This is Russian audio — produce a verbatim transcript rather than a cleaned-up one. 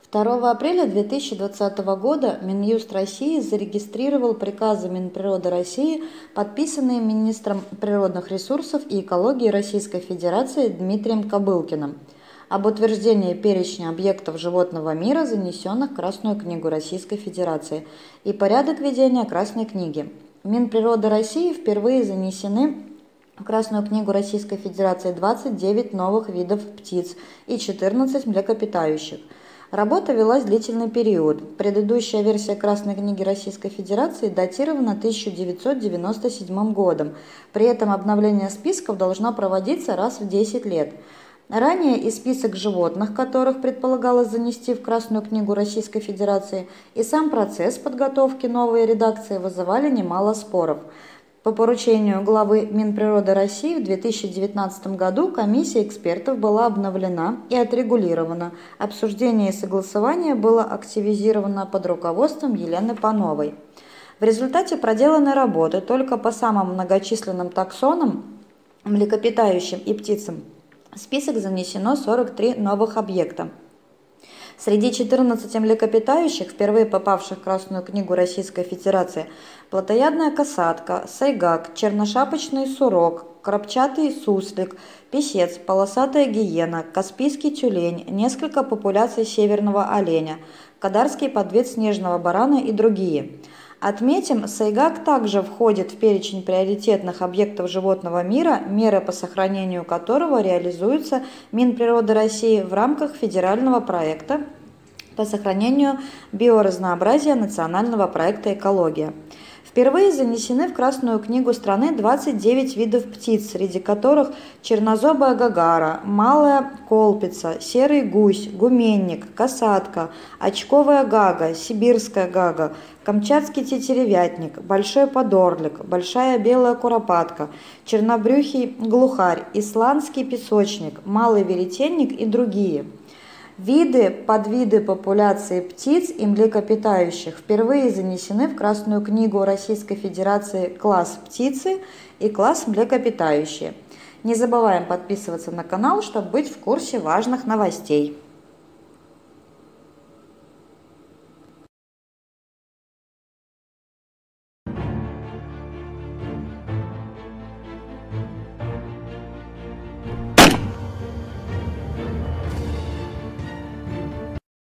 второго апреля две тысячи двадцатого года Минюст России зарегистрировал приказы Минприроды России, подписанные министром природных ресурсов и экологии Российской Федерации Дмитрием Кобылкиным, об утверждении перечня объектов животного мира, занесенных в Красную книгу Российской Федерации, и порядок ведения Красной книги. Минприроды России впервые занесены в Красную книгу Российской Федерации двадцать девять новых видов птиц и четырнадцать млекопитающих. Работа велась длительный период. Предыдущая версия Красной книги Российской Федерации датирована тысяча девятьсот девяносто седьмым годом. При этом обновление списков должно проводиться раз в десять лет. Ранее и список животных, которых предполагалось занести в Красную книгу Российской Федерации, и сам процесс подготовки новой редакции вызывали немало споров. По поручению главы Минприроды России в две тысячи девятнадцатом году комиссия экспертов была обновлена и отрегулирована. Обсуждение и согласование было активизировано под руководством Елены Пановой. В результате проделанной работы только по самым многочисленным таксонам, млекопитающим и птицам в список занесено сорок три новых объекта. Среди четырнадцати млекопитающих, впервые попавших в Красную книгу Российской Федерации, плотоядная касатка, сайгак, черношапочный сурок, крапчатый суслик, писец, полосатая гиена, каспийский тюлень, несколько популяций северного оленя, кадарский подвид снежного барана и другие. Отметим, сайгак также входит в перечень приоритетных объектов животного мира, меры по сохранению которого реализуются Минприроды России в рамках федерального проекта по сохранению биоразнообразия национального проекта «Экология». Впервые занесены в Красную книгу страны двадцать девять видов птиц, среди которых чернозобая гагара, малая колпица, серый гусь, гуменник, касатка, очковая гага, сибирская гага, камчатский тетеревятник, большой подорлик, большая белая куропатка, чернобрюхий глухарь, исландский песочник, малый веретенник и другие. Виды, подвиды популяции птиц и млекопитающих впервые занесены в Красную книгу Российской Федерации класс птицы и класс млекопитающие. Не забываем подписываться на канал, чтобы быть в курсе важных новостей.